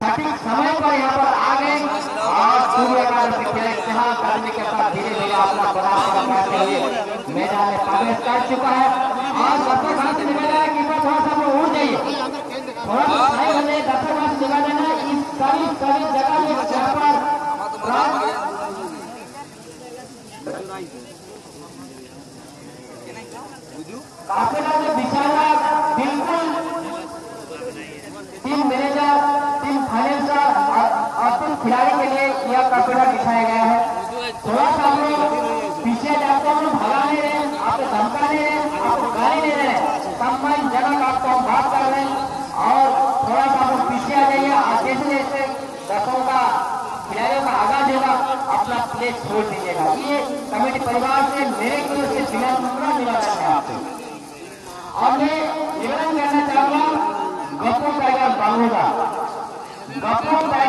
सटीक समय पर यहाँ पर आ गए और सूर्यकांत के इस्तेमाल करने के बाद धीरे धीरे अपना बराबर करते हुए मैदान में प्रवेश कर चुका है। और दर्शक हाथ से निवेदन है कि थोड़ा सा वो उड़ जाइए, थोड़ा सा साइड हो जाइए। दर्शक हाथ से निवेदन है इस सभी जगह में जहाँ पर काफिला जो बिछाया बिल्कुल टीम मैनेजर, टीम फाइनेंसर और टीम खिलाड़ी के लिए यह काफिला बिछाया गया है। थोड़ा सा हम लोग पीछे जाते हैं, भगा नहीं रहे, आपको धमका नहीं रहे, आपको गाली नहीं रहे, सम्मान जनक आपको हम बात कर रहे हैं। और थोड़ा सा हम पीछे आ जाइए। जैसे जैसे दर्शकों का खिलाड़ियों का आगाज होगा अपना प्लेस छोड़ दीजिएगा। ये कमेटी परिवार से मेरे की ओर से निवेदन है आपसे। और मैं निवेदन करना चाहूंगा गप्पू टाइगर बांगूगा, गप्पू